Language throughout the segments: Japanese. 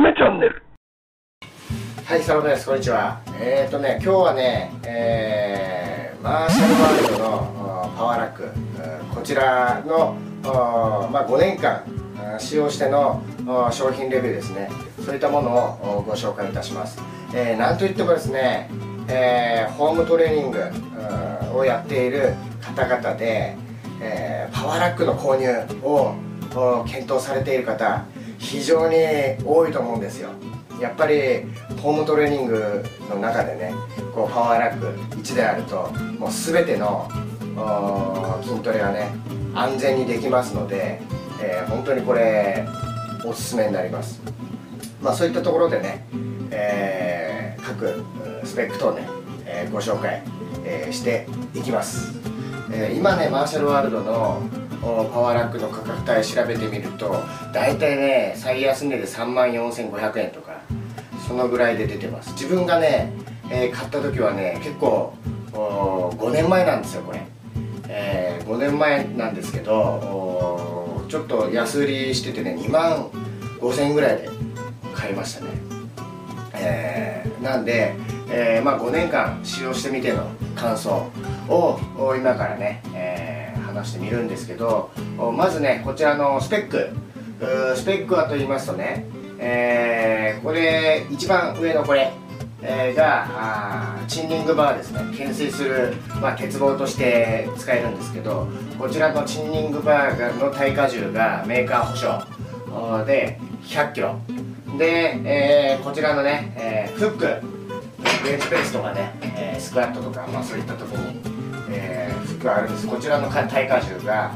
メチャンネル。 はい、サロです。こんにちは。今日はね、マーシャルワールドのパワーラック、こちらの5年間使用しての商品レビューですね。そういったものをご紹介いたします。なんといってもですね、ホームトレーニングをやっている方々で、パワーラックの購入を検討されている方、非常に多いと思うんですよ。やっぱりホームトレーニングの中でね、こうパワーラック1であるともう全ての筋トレがね安全にできますので、本当にこれおすすめになります。そういったところでね、各スペック等ね、ご紹介、していきます。今ねマーシャルワールドのパワーラックの価格帯調べてみると、だいたいね最安値で34,500円とかそのぐらいで出てます。自分がね、買った時はね結構5年前なんですよこれ、5年前なんですけど、ちょっと安売りしててね25,000円ぐらいで買いましたね。なんで、5年間使用してみての感想を今からね、話してみるんですけど、まずねこちらのスペックはと言いますとね、これ一番上のこれ、がチンニングバーですね。懸垂する、鉄棒として使えるんですけど、こちらのチンニングバーの耐荷重がメーカー保証で100キロで、こちらのね、フックベンチプレスとかね、スクワットとか、そういった時に、フックがあるんです。こちらの耐荷重が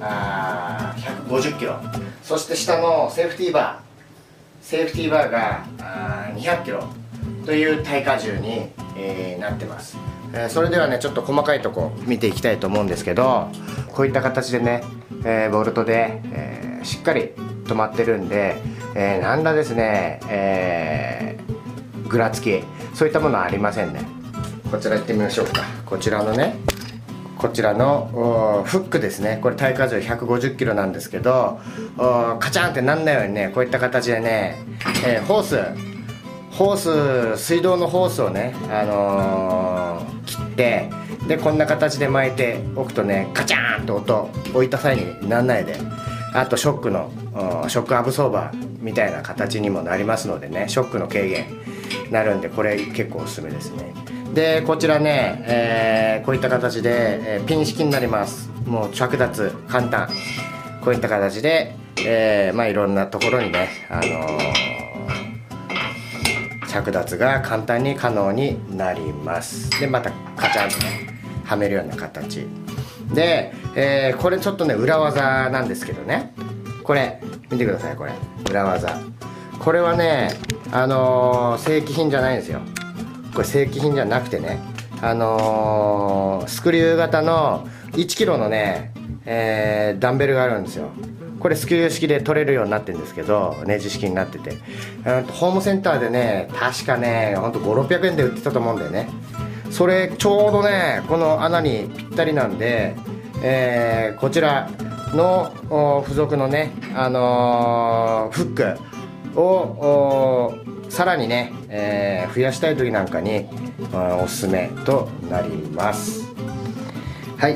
150キロ、そして下のセーフティーバーが200キロという耐荷重に、なってます。それではねちょっと細かいとこ見ていきたいと思うんですけど、こういった形でね、ボルトで、しっかり止まってるんで、何らですね、ぐらつきそういったものはありませんね。こちら行ってみましょうか。こちらのフックですね。これ耐荷重150キロなんですけど、カチャンってなんないようにねこういった形でね、水道のホースをね、切って、でこんな形で巻いておくとねカチャーンと音置いた際になんないで、あとショックアブソーバーみたいな形にもなりますのでね、ショックの軽減になるんで、これ結構おすすめですね。でこちらね、こういった形で、ピン式になります。もう着脱簡単、こういった形で、いろんなところにね、着脱が簡単に可能になります。でまたカチャンとねはめるような形で、これちょっとね裏技なんですけどね、これ見てください。これ裏技、これはね正規品じゃないんですよ。これ正規品じゃなくてね、スクリュー型の1キロのね、ダンベルがあるんですよ。これスクリュー式で取れるようになってるんですけど、ネジ式になってて、ホームセンターでね確かねほんと500-600円で売ってたと思うんだよね。それちょうどねこの穴にぴったりなんで、こちらの付属のね、フックをさらにね、増やしたい時なんかにおすすめとなります。はい、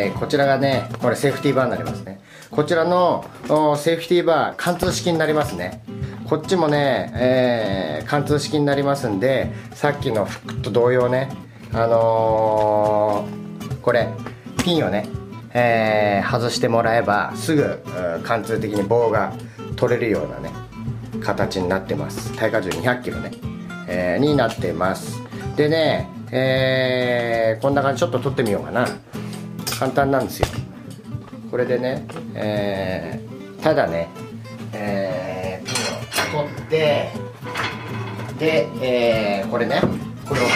こちらがねこれセーフティーバーになりますね。こちらのセーフティーバー貫通式になりますね。こっちもね、貫通式になりますんで、さっきのフックと同様ね、これピンをね、外してもらえばすぐ貫通的に棒が取れるようなね形になってます。耐荷重200キロね、になってます。でね、こんな感じ、ちょっと取ってみようかな。簡単なんですよこれでね、ただね、ピンを取って、で、これねこれを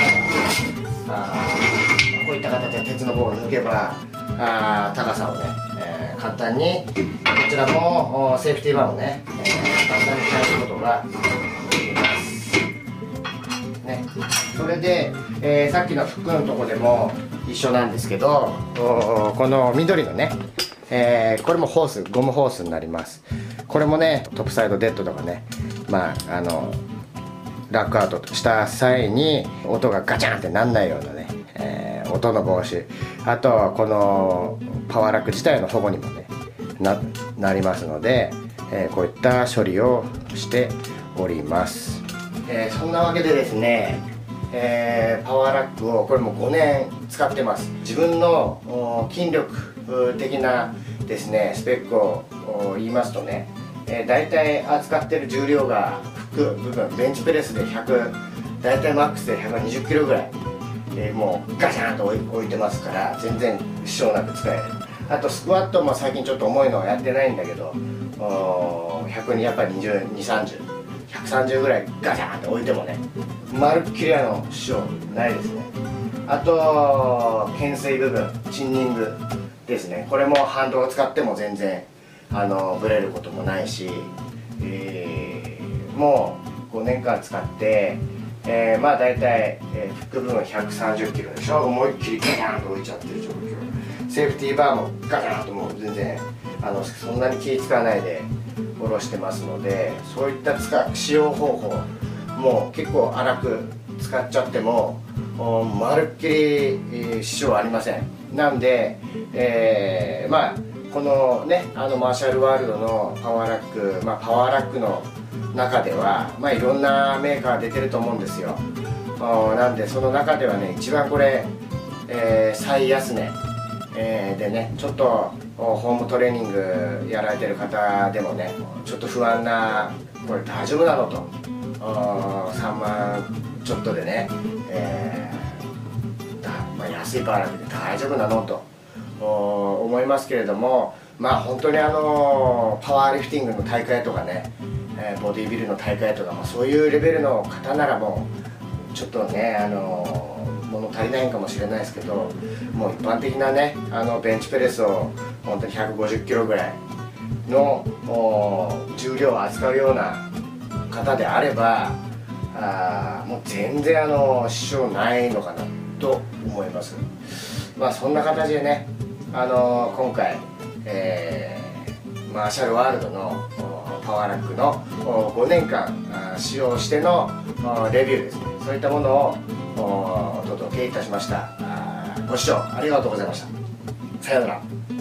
こういった形で鉄の棒を抜けば高さをね、簡単に、こちらもセーフティーバーをね、簡単に変えることができますね。それで、さっきのフックのとこでも一緒なんですけど、この緑のね、これもホース、ゴムホースになります。 これもねトップサイドデッドとかね、ラックアウトした際に音がガチャンってなんないようなね、音の防止、あとこのパワーラック自体の保護にもね なりますので、こういった処理をしております。そんなわけでですね、パワーラックをこれも5年使ってます。自分の筋力的なですねスペックを言いますとね、だいたい扱ってる重量が部分ベンチプレスでだいたいマックスで120キロぐらい、もうガシャーンと置いてますから、全然支障なく使える。あとスクワットも最近ちょっと重いのはやってないんだけど、やっぱり130ぐらいガシャーンって置いてもね、まるっきり支障ないですね。あと懸垂部分、チンニングですね、これもハンドを使っても全然ブレることもないし、もう5年間使って、だいたいフック部分130キロでしょ、思いっきりガチャンと置いちゃってる状況。セーフティーバーもガチャンともう全然そんなに気使わないで下ろしてますので、そういった使用方法もう結構荒く使っちゃってもまるっきり支障ありません。なんで、このねマーシャルワールドのパワーラック、パワーラックの中ではいろんなメーカー出てると思うんですよ。なんでその中ではね一番これ、最安値、でね、ちょっとホームトレーニングやられてる方でもねちょっと不安な、これ大丈夫なのと、3万ちょっとでね、安いパワーラックで大丈夫なのと思いますけれども、本当にパワーリフティングの大会とかね、ボディービルの大会とか、そういうレベルの方ならもうちょっとね物足りないかもしれないですけど、もう一般的なねベンチプレスを本当に150キロぐらいの重量を扱うような方であれば、もう全然支障ないのかなと思います。そんな形でね今回、マーシャルワールドのパワーラックの5年間使用してのレビューですね、そういったものをお届けいたしました。ご視聴ありがとうございました。さようなら。